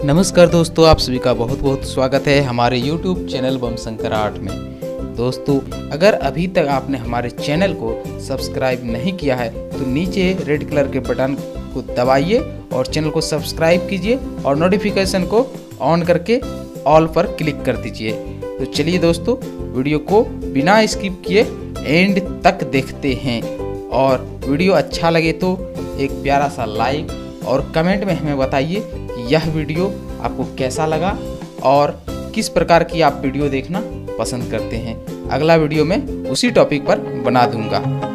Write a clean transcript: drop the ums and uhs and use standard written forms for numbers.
नमस्कार दोस्तों, आप सभी का बहुत बहुत स्वागत है हमारे YouTube channel Bam Shankar art में। दोस्तों, अगर अभी तक आपने हमारे चैनल को सब्सक्राइब नहीं किया है तो नीचे रेड कलर के बटन को दबाइए और चैनल को सब्सक्राइब कीजिए और नोटिफिकेशन को ऑन करके ऑल पर क्लिक कर दीजिए। तो चलिए दोस्तों, वीडियो को बिना स्किप किए एंड तक देखते हैं और वीडियो अच्छा लगे तो एक प्यारा सा लाइक और कमेंट में हमें बताइए कि यह वीडियो आपको कैसा लगा और किस प्रकार की आप वीडियो देखना पसंद करते हैं। अगला वीडियो मैं उसी टॉपिक पर बना दूंगा।